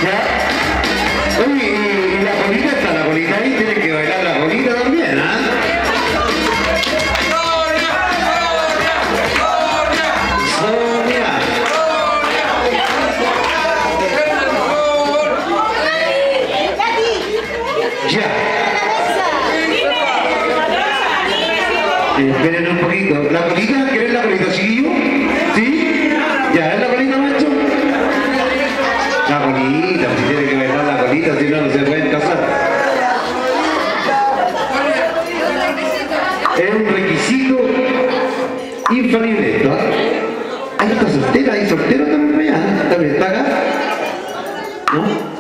¿Ya? Oye, y la colita está, la colita ahí, tiene que bailar la colita también, ¿ah? Esperen un poquito. ¿La colita? ¿Quieren la colita, chiquillo? ¿Sí? ¿Ya es la colita, macho? La colita, si tiene que bailar la colita, si no, no se pueden casar. Es un requisito infalible esto, ¿eh? Ahí está soltera, ahí soltero también, ¿eh? También está acá. ¿No?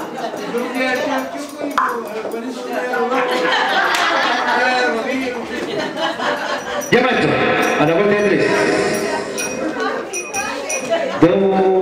Ya, maestro, a la vuelta de 3, 2,